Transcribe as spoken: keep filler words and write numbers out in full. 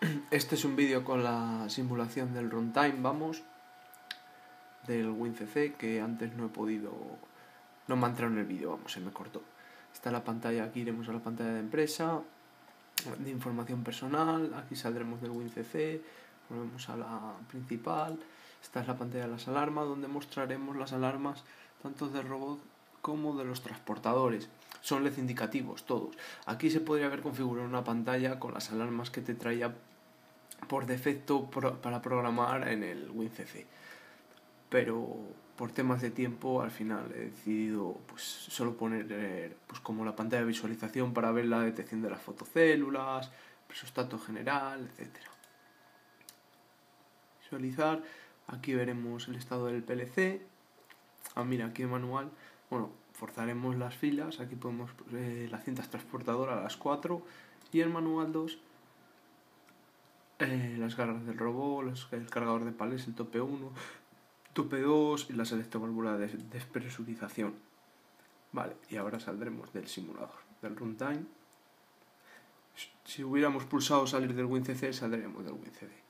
Este es un vídeo con la simulación del runtime, vamos, del WinCC, que antes no he podido, no me ha entrado en el vídeo, vamos, se me cortó. Está la pantalla, aquí iremos a la pantalla de empresa, de información personal, aquí saldremos del WinCC, volvemos a la principal. Esta es la pantalla de las alarmas, donde mostraremos las alarmas tanto del robot como de los transportadores. Son L E D indicativos todos. Aquí se podría haber configurado una pantalla con las alarmas que te traía por defecto pro, para programar en el WinCC, pero por temas de tiempo al final he decidido pues solo poner pues como la pantalla de visualización para ver la detección de las fotocélulas, presostato general, etcétera. Visualizar, aquí veremos el estado del P L C. Ah, mira, aquí el manual. Bueno, forzaremos las filas, aquí podemos eh, las cintas transportadoras a las cuatro y el manual dos. Eh, las garras del robot, los, el cargador de palés, el tope uno, tope dos y las electroválvulas de despresurización. Vale, y ahora saldremos del simulador, del runtime. Si hubiéramos pulsado salir del WinCC, saldremos del WinCC.